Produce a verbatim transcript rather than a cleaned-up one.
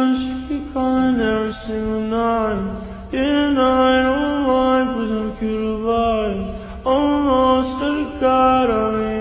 She be calling every single night. Yeah, night on life with them cute vibes. Almost to the God, I mean